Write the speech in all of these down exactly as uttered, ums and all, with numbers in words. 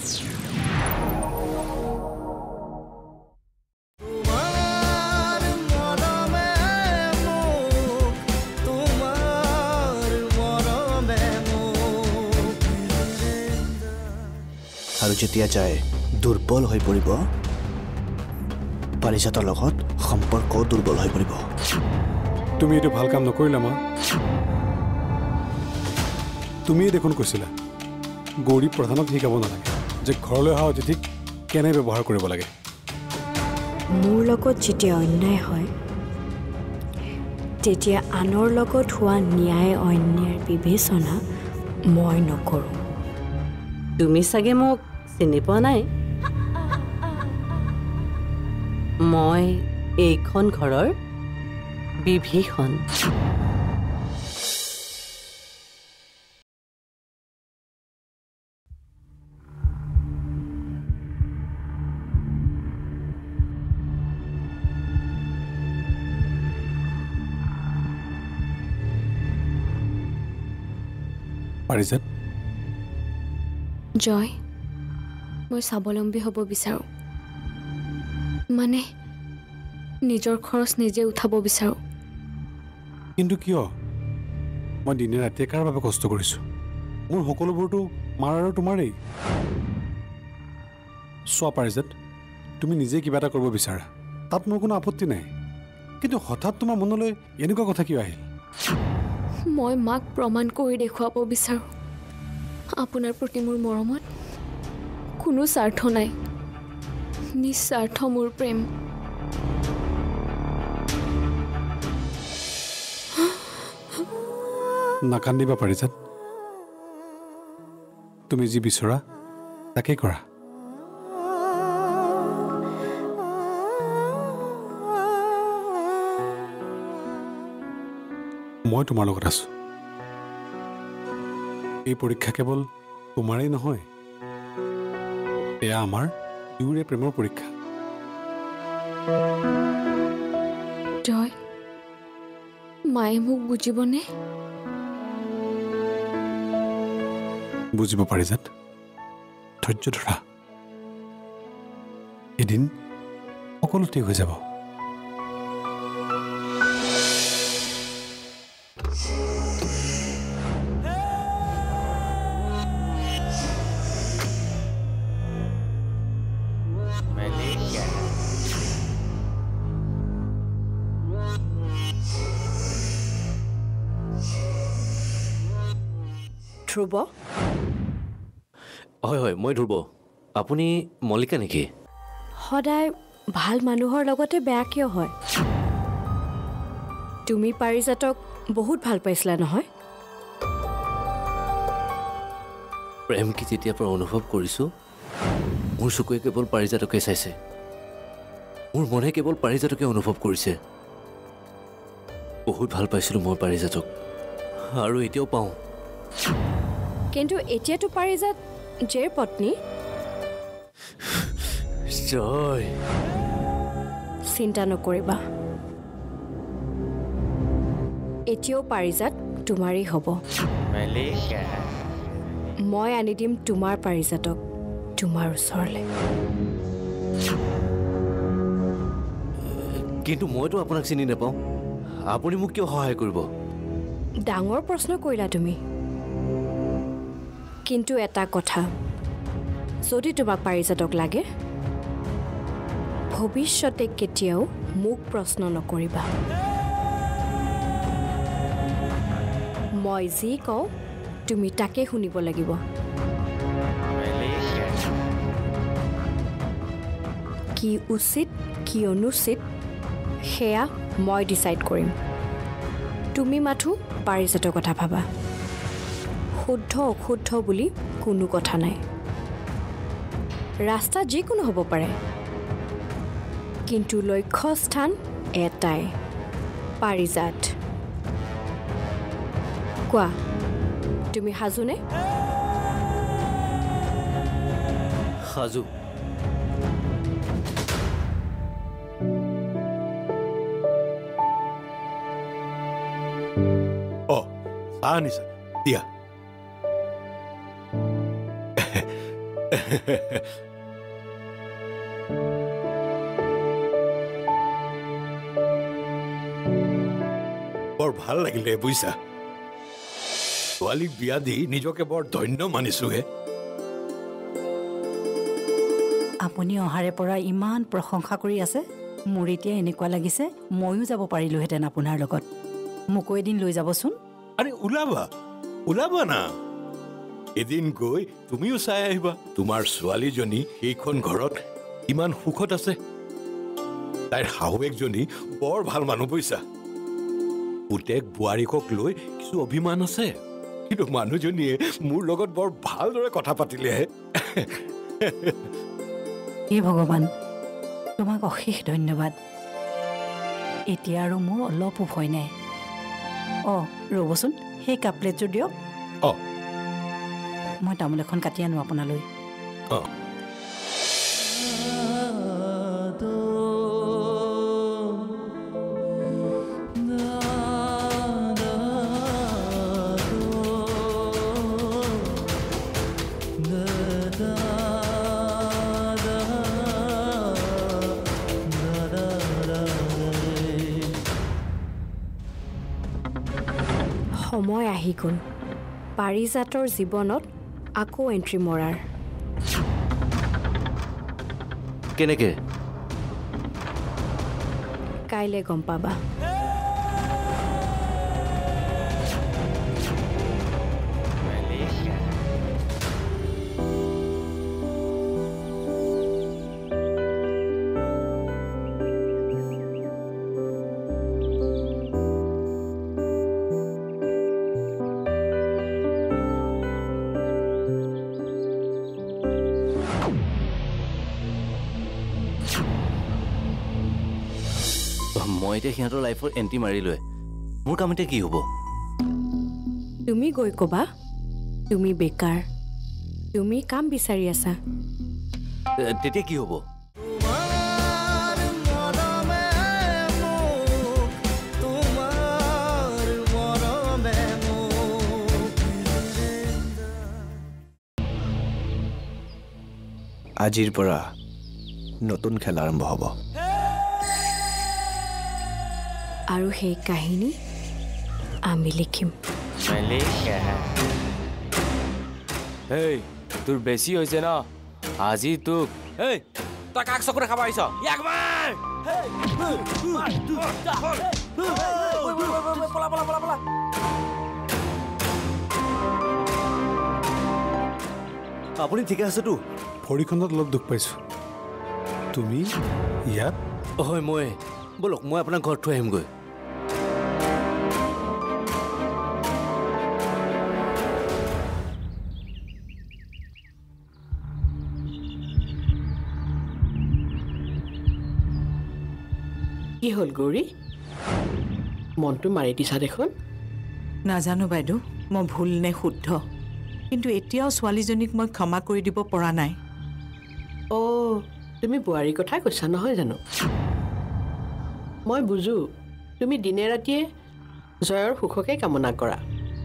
আৰু যেতিয়া যায় দুৰ্বল হৈ পৰিব পাৰিজাতৰ লগত সম্পৰ্ক দুৰ্বল হৈ পৰিব তুমি এইটো ভাল কাম নকৰিলা মা তুমিয়ে দেখোন কৈছিলা গৌৰী প্ৰধানক শিকাব নালাগে যে ঘৰলৈ অহা অতিথিক কেনে ব্যৱহাৰ কৰিব লাগে মোৰ লগত যেতিয়া অন্যায় হয় তেতিয়া আনৰ লগত হোৱা ন্যায় অন্যায়ৰ বিবেচনা মই নকৰোঁ তুমি চাগে মোক চিনি পোৱা নাই মই এইখন ঘৰৰ বিভীষণ পাৰিজাত জয় মই স্বাৱলম্বী হ'ব বিচাৰোঁ মানে নিজৰ খৰচ নিজে উঠাব বিচাৰোঁ কিন্তু কিয় মই দিনে ৰাতিয়ে কাৰ বাবে কষ্ট কৰিছোঁ মোৰ সকলোবোৰতো মাৰ আৰু তোমাৰেই চোৱা পাৰিজাত তুমি নিজে কিবা এটা কৰিব বিচাৰা তাত মোৰ কোনো আপত্তি নাই কিন্তু হঠাৎ তোমাৰ মনলৈ এনেকুৱা কথা কিয় আহিল মই মাক প্ৰমাণ কৰি দেখুৱাব বিচাৰোঁ আপোনাৰ প্ৰতি মোৰ মৰমত কোনো স্বাৰ্থ নাই নিস্বাৰ্থ মোৰ প্ৰেম নাকান্দিবা পাৰিজাত তুমি যি বিচৰা তাকেই কৰা মই তোমাৰ লগত আছো এই পৰীক্ষা কেৱল তোমাৰেই নহয় এয়া আমাৰ দুয়োৰে প্ৰেমৰ পৰীক্ষা জয় মায়ে মোক বুজিবনে বুজিব পাৰিজাত ধৈৰ্য ধৰা এদিন সকলো ঠিক হৈ যাব ধ্ৰুব হয় হয় মই ধ্ৰুব আপুনি মল্লিকা নেকি সদায় ভাল মানুহৰ লগতে বেয়া কিয় হয় তুমি পাৰিজাতক বহুত ভাল পাইছিলা নহয় প্ৰেম কি যেতিয়াৰ পৰা অনুভৱ কৰিছোঁ মোৰ চকুৱে কেৱল পাৰিজাতকে চাইছে মোৰ মনে কেৱল পাৰিজাতকে অনুভৱ কৰিছে বহুত ভাল পাইছিলোঁ মই পাৰিজাতক আৰু এতিয়াও পাওঁ কিন্তু এতিয়াতো পাৰিজাত জেৰ পত্নী জয় চিন্তা নকৰিবা এতিয়াও পাৰিজাত তোমাৰেই হ'ব মই আনি দিম তোমাৰ পাৰিজাতক তোমাৰ ওচৰলৈ কিন্তু মইতো আপোনাক চিনি নাপাওঁ আপুনি মোক কিয় সহায় কৰিব ডাঙৰ প্ৰশ্ন কৰিলা তুমি কিন্তু এটা কথা যদি তোমাক পাৰিজাতক লাগে ভৱিষ্যতে কেতিয়াও মোক প্ৰশ্ন নকৰিবা মই যি কওঁ তুমি তাকে শুনিব লাগিব কি উচিত কি অনুচিত সেয়া মই ডিচাইড কৰিম তুমি মাথো পাৰিজাতৰ কথা ভাবা শুদ্ধ অশুদ্ধ বুলি কোনো কথা নাই ৰাস্তা যিকোনো হ'ব পাৰে কিন্তু লক্ষ্য স্থান এটাই পাৰিজাত কোৱা তুমি সাজুনে সাজু অ আনিছা দিয়া বৰ ভাল লাগিলে বুইছা ছোৱালীক বিয়া দি নিজকে বৰ ধন্য মানিছোহে আপুনি অহাৰে পৰা ইমান প্ৰশংসা কৰি আছে মোৰ এতিয়া এনেকুৱা লাগিছে ময়ো যাব পাৰিলোহেঁতেন আপোনাৰ লগত মোকো এদিন লৈ যাবচোন আৰে ওলাবা ওলাবা না এদিন গৈ তুমিও চাই আহিবা তোমাৰ ছোৱালীজনী সেইখন ঘৰত ইমান সুখত আছে তাইৰ শাহুৱেকজনী বৰ ভাল মানুহ বুইছা পুতেক বোৱাৰীকক লৈ কিছু অভিমান আছে কিন্তু মানুহজনীয়ে মোৰ লগত বৰ ভালদৰে কথা পাতিলেহে হে ভগৱান তোমাক অশেষ ধন্যবাদ এতিয়া আৰু মোৰ অলপো ভয় নাই অঁ ৰ'বচোন সেই কাপ প্লেটযোৰ দিয়ক অঁ মই তামোল এখন কাটি আনো আপোনালৈ অঁ সময় আহি গ'ল পাৰিজাতৰ জীৱনত আকৌ এণ্ট্ৰি মৰাৰ কেনেকে কাইলৈ গম পাবা মই এতিয়া সিহঁতৰ লাইফৰ এণ্টি মাৰিলোৱে মোৰ কাম এতিয়া কি হ'ব তুমি গৈ ক'বা তুমি বেকাৰ তুমি কাম বিচাৰি আছা তেতিয়া কি হ'ব আজিৰ পৰা নতুন খেল আৰম্ভ হ'ব আৰু সেই কাহিনী আমি লিখিম এই তোৰ বেছি হৈছে ন আজি তোক এই তই কাক চকুৰে খাব আহিছ ইয়াক মাৰ আপুনি ঠিকে আছেতো ভৰিখনত অলপ দুখ পাইছোঁ তুমি ইয়াত হয় মই বলক মই আপোনাক ঘৰত থৈ আহিমগৈ কি হ'ল গৌৰী মনটো মাৰি দিছা দেখোন নাজানো বাইদেউ মই ভুল নে শুদ্ধ কিন্তু এতিয়াও ছোৱালীজনীক মই ক্ষমা কৰি দিব পৰা নাই অ' তুমি বোৱাৰীৰ কথা কৈছা নহয় জানো মই বুজো তুমি দিনে ৰাতিয়ে জয়ৰ সুখকে কামনা কৰা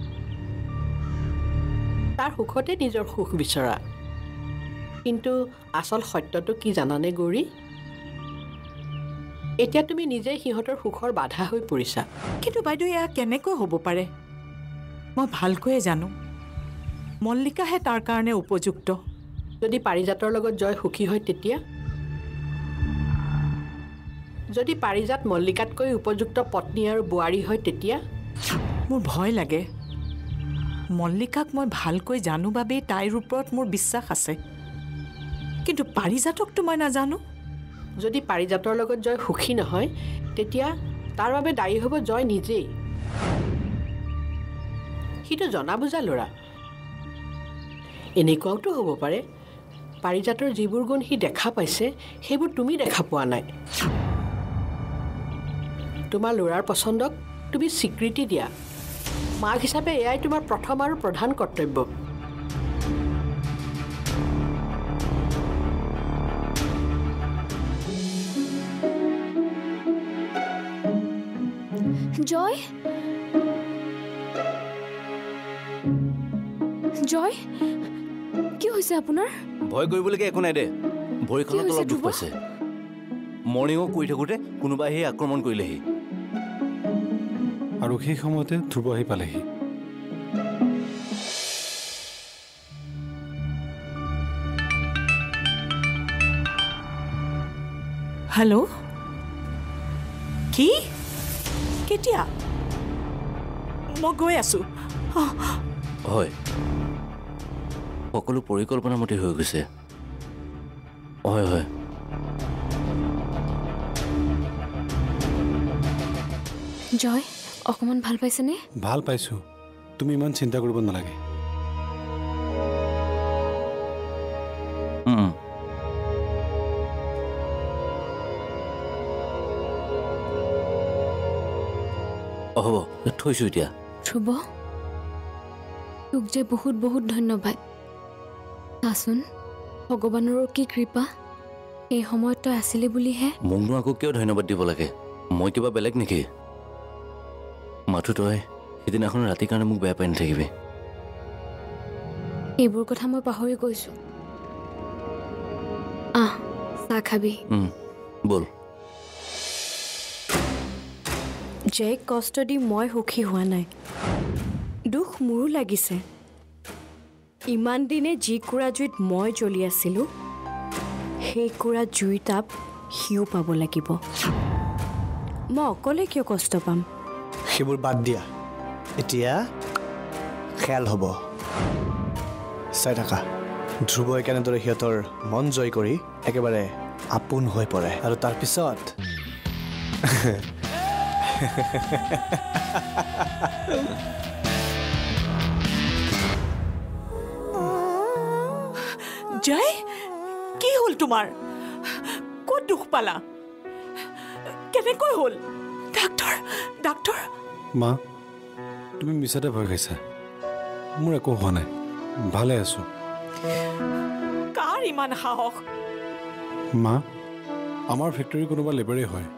তাৰ সুখতে নিজৰ সুখ বিচৰা কিন্তু আচল সত্যটো কি জানানে গৌৰী এতিয়া তুমি নিজে সিহঁতৰ সুখৰ বাধা হৈ পৰিছা কিন্তু বাইদেউ এয়া কেনেকৈ হ'ব পাৰে মই ভালকৈয়ে জানো মল্লিকাহে তাৰ কাৰণে উপযুক্ত যদি পাৰিজাতৰ লগত জয় সুখী হয় তেতিয়া যদি পাৰিজাত মল্লিকাতকৈ উপযুক্ত পত্নী আৰু বোৱাৰী হয় তেতিয়া মোৰ ভয় লাগে মল্লিকাক মই ভালকৈ জানো বাবেই তাইৰ ওপৰত মোৰ বিশ্বাস আছে কিন্তু পাৰিজাতকতো মই নাজানো যদি পাৰিজাতৰ লগত জয় সুখী নহয় তেতিয়া তাৰ বাবে দায়ী হ'ব জয় নিজেই সিটো জনা বুজা ল'ৰা এনেকুৱাওতো হ'ব পাৰে পাৰিজাতৰ যিবোৰ গুণ সি দেখা পাইছে সেইবোৰ তুমি দেখা পোৱা নাই তোমাৰ ল'ৰাৰ পচন্দক তুমি স্বীকৃতি দিয়া মাক হিচাপে এয়াই তোমাৰ প্ৰথম আৰু প্ৰধান কৰ্তব্য জয় জয় কি হৈছে আপোনাৰ ভয় কৰিবলগীয়া একো নাই দে ভৰিখনত অলপ দুখ পাইছে মৰ্ণিঙত কৰি থাকোঁতে কোনোবা আহি আক্ৰমণ কৰিলেহি আৰু সেই সময়তে ধ্ৰুৱ আহি পালেহি হেল্ল' কি কেতিয়া মই গৈ আছো হয় সকলো পৰিকল্পনা মতে হৈ গৈছে হয় হয় জয় অকণমান ভাল পাইছেনে ভাল পাইছো তুমি ইমান চিন্তা কৰিব নালাগে হ'ব থৈছো এতিয়া ধ্ৰুৱ তোক যে বহুত বহুত ধন্যবাদ চাচোন ভগৱানৰো কি কৃপা এই সময়ত তই আছিলি বুলিহে মোকনো আকৌ কিয় ধন্যবাদ দিব লাগে মই কিবা বেলেগ নেকি মাথো তই সিদিনাখন ৰাতিৰ কাৰণে মোক বেয়া পাই নাথাকিবি এইবোৰ কথা মই পাহৰি গৈছো আহ চাহ খাবি বল জয়ক কষ্ট দি মই সুখী হোৱা নাই দুখ মোৰো লাগিছে ইমান দিনে যি কুৰা জুইত মই জ্বলি আছিলোঁ সেই কুৰা জুই তাপ সিও পাব লাগিব মই অকলে কিয় কষ্ট পাম সেইবোৰ বাদ দিয়া এতিয়া খেল হ'ব চাই থাকা ধ্ৰুৱই কেনেদৰে সিহঁতৰ মন জয় কৰি একেবাৰে আপোন হৈ পৰে আৰু তাৰপিছত জয় কি হ'ল তোমাৰ ক'ত দুখ পালা কেনেকৈ হ'ল ডাক্তৰ ডাক্তৰ মা তুমি মিছাতে ভয় খাইছা মোৰ একো হোৱা নাই ভালে আছো কাৰ ইমান সাহস মা আমাৰ ফেক্টৰী কোনোবা লেবাৰে হয়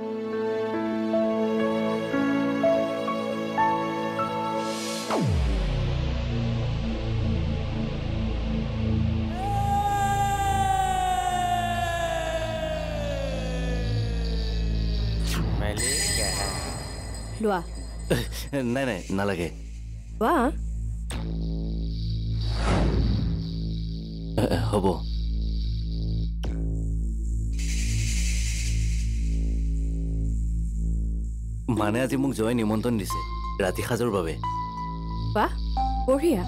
লোৱা নাই নাই নালাগে লোৱা হ'ব মানে আজি মোক জয় নিমন্ত্ৰণ দিছে ৰাতি সাজৰ বাবে বাহ বঢ়িয়া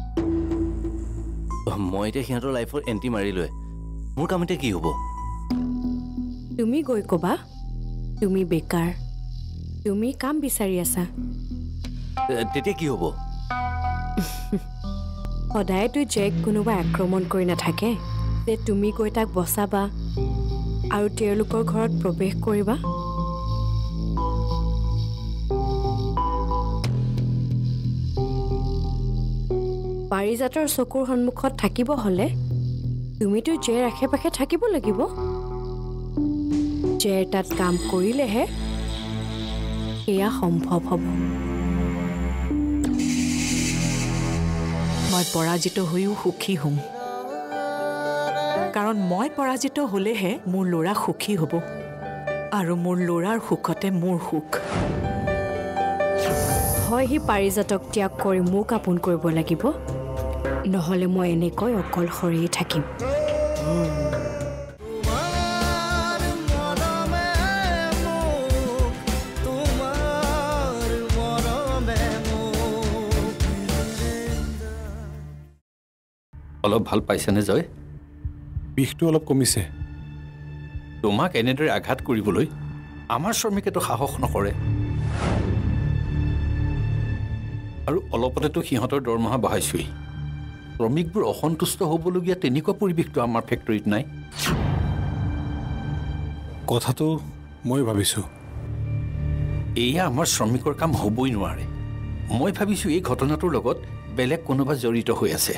মই এতিয়া সিহঁতৰ লাইফৰ এণ্টি মাৰিলোৱে মোৰ কাম এতিয়া কি হ'ব তুমি গৈ ক'বা তুমি বেকাৰ তুমি কাম বিচাৰি আছা তেতিয়া কি হ'ব সদায়তো জেক কোনোবা আক্ৰমণ কৰি নাথাকে যে তুমি গৈ তাক বচাবা আৰু তেওঁলোকৰ ঘৰত প্ৰৱেশ কৰিবা পাৰিজাতৰ চকুৰ সন্মুখত থাকিব হ'লে তুমিতো জেৰ আশে পাশে থাকিব লাগিব জেৰ তাত কাম কৰিলেহে এয়া সম্ভৱ হ'ব মই পৰাজিত হৈও সুখী হ'ম কাৰণ মই পৰাজিত হ'লেহে মোৰ ল'ৰা সুখী হ'ব আৰু মোৰ ল'ৰাৰ সুখতে মোৰ সুখ হয় সি পাৰিজাতক ত্যাগ কৰি মোক আপোন কৰিব লাগিব নহ'লে মই এনেকৈ অকলশৰেই থাকিম অলপ ভাল পাইছেনে জয় বিষটো অলপ কমিছে তোমাক এনেদৰে আঘাত কৰিবলৈ আমাৰ শ্ৰমিকেতো সাহস নকৰে আৰু অলপতেতো সিহঁতৰ দৰমহা বঢ়াইছোৱেই শ্ৰমিকবোৰ অসন্তুষ্ট হ'বলগীয়া তেনেকুৱা পৰিৱেশটো আমাৰ ফেক্টৰীত নাই কথাটো মই ভাবিছোঁ এয়া আমাৰ শ্ৰমিকৰ কাম হ'বই নোৱাৰে মই ভাবিছোঁ এই ঘটনাটোৰ লগত বেলেগ কোনোবা জড়িত হৈ আছে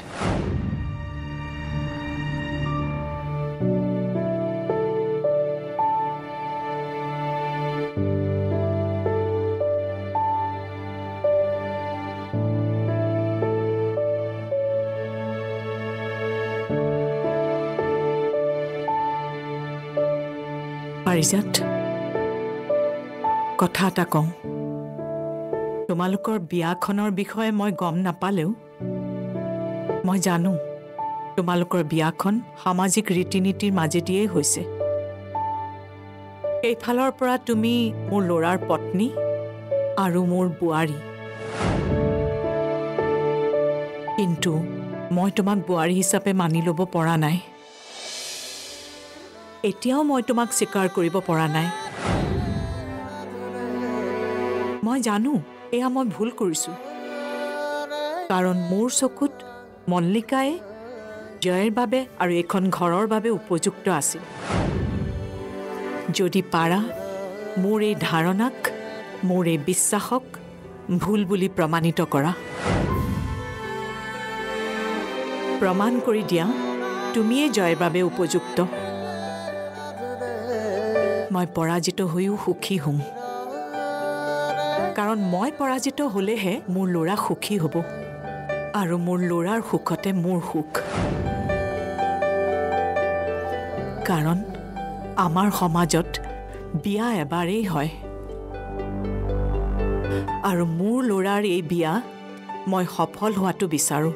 পাৰিজাত কথা এটা কওঁ তোমালোকৰ বিয়াখনৰ বিষয়ে মই গম নাপালেও মই জানো তোমালোকৰ বিয়াখন সামাজিক ৰীতি নীতিৰ মাজেদিয়েই হৈছে এইফালৰ পৰা তুমি মোৰ ল'ৰাৰ পত্নী আৰু মোৰ বোৱাৰী কিন্তু মই তোমাক বোৱাৰী হিচাপে মানি ল'ব পৰা নাই এতিয়াও মই তোমাক স্বীকাৰ কৰিব পৰা নাই মই জানো এয়া মই ভুল কৰিছোঁ কাৰণ মোৰ চকুত মল্লিকাই জয়ৰ বাবে আৰু এখন ঘৰৰ বাবে উপযুক্ত আছিল যদি পাৰা মোৰ এই ধাৰণাক মোৰ এই বিশ্বাসক ভুল বুলি প্ৰমাণিত কৰা প্ৰমাণ কৰি দিয়া তুমিয়ে জয়ৰ বাবে উপযুক্ত মই পৰাজিত হৈও সুখী হ'ম কাৰণ মই পৰাজিত হ'লেহে মোৰ ল'ৰা সুখী হ'ব আৰু মোৰ ল'ৰাৰ সুখতে মোৰ সুখ কাৰণ আমাৰ সমাজত বিয়া এবাৰেই হয় আৰু মোৰ ল'ৰাৰ এই বিয়া মই সফল হোৱাটো বিচাৰোঁ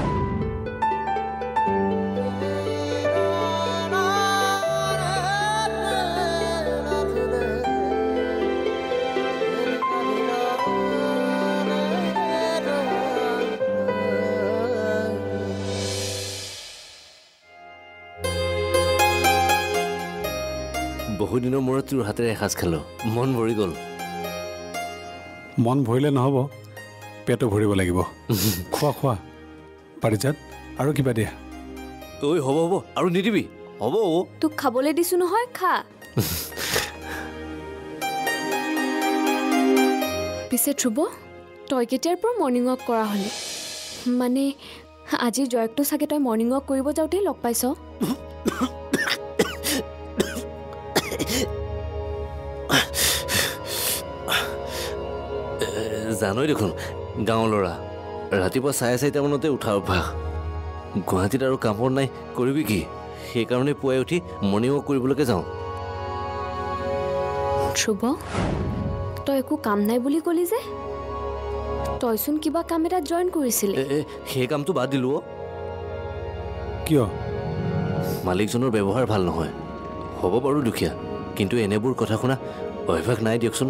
বহুদিনৰ মূৰত তোৰ হাতেৰে এসাঁজ খালো মন ভৰি গ'ল মন ভৰিলে নহ'ব পেটো ভৰিব লাগিব খোৱা খোৱা পাৰিজাত আৰু কিবা দিয়া ঐ হ'ব হ'ব আৰু নিদিবি হ'ব তোক খাবলৈ দিছোঁ নহয় খা পিছে ধ্ৰুৱ তই কেতিয়াৰ পৰা মৰ্ণিং ৱাক কৰা হ'লি মানে আজি জয়কটো চাগে তই মৰ্ণিং ৱাক কৰিব যাওঁতেই লগ পাইছ জানই দেখোন গাঁৱৰ ল'ৰা ৰাতিপুৱা চাৰে চাৰিটামানতে উঠা অভ্যাস গুৱাহাটীত আৰু কামৰ নাই কৰিবি কি সেইকাৰণে পুৱাই উঠি মৰ্ণিং ৱাক কৰিবলৈকে যাওঁ ধ্ৰুৱ তই একো কাম নাই বুলি ক'লি যে তইচোন কিবা কাম এটাত জইন কৰিছিলি সেই কামটো বাদ দিলো কিয় মালিকজনৰ ব্যৱহাৰ ভাল নহয় হ'ব বাৰু দুখীয়া কিন্তু এনেবোৰ কথা শুনা অভ্যাস নাই দিয়কচোন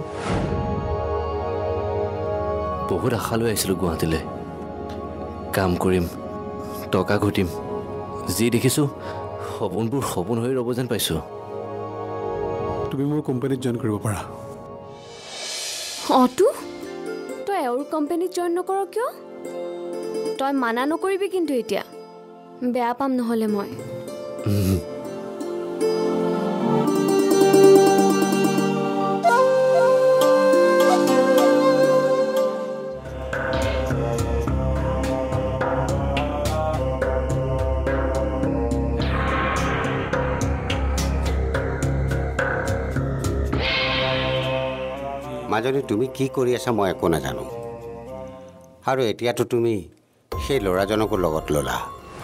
বহুত আশা লৈ আহিছিলোঁ গুৱাহাটীলৈ কাম কৰিম টকা ঘটিম যি দেখিছোঁ সপোনবোৰ সপোন হৈ ৰ'ব যেন পাইছোঁ তুমি মোৰ কোম্পানীত জইন কৰিব পাৰা অটো তই এওঁৰ কোম্পানীত জইন নকৰ কিয় তই মানা নকৰিবি কিন্তু এতিয়া বেয়া পাম নহ'লে মই মাজনী তুমি কি কৰি আছা মই একো নাজানো আৰু এতিয়াতো তুমি সেই ল'ৰাজনকো লগত ল'লা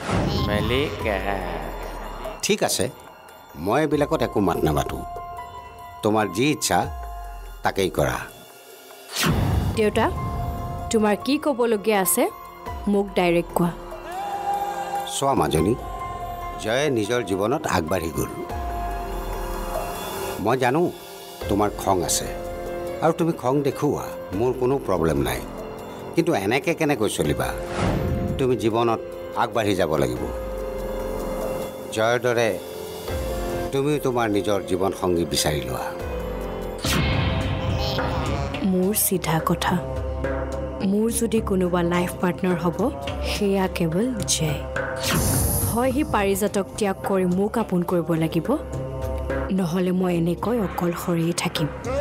ঠিক আছে মই এইবিলাকত একো মাত নামাতো তোমাৰ যি ইচ্ছা তাকেই কৰা দেউতা তোমাৰ কি ক'বলগীয়া আছে মোক ডাইৰেক্ট কোৱা চোৱা মাজনী জয়ে নিজৰ জীৱনত আগবাঢ়ি গ'ল মই জানো তোমাৰ খং আছে আৰু তুমি খং দেখুওৱা মোৰ কোনো প্ৰব্লেম নাই কিন্তু এনেকৈ কেনেকৈ চলিবা তুমি জীৱনত আগবাঢ়ি যাব লাগিব জয়ৰ দৰে তুমিও তোমাৰ নিজৰ জীৱন সংগী বিচাৰি লোৱা মোৰ চিধা কথা মোৰ যদি কোনোবা লাইফ পাৰ্টনাৰ হ'ব সেয়া কেৱল জয় হয় সি পাৰিজাতক ত্যাগ কৰি মোক আপোন কৰিব লাগিব নহ'লে মই এনেকৈ অকলশৰেই থাকিম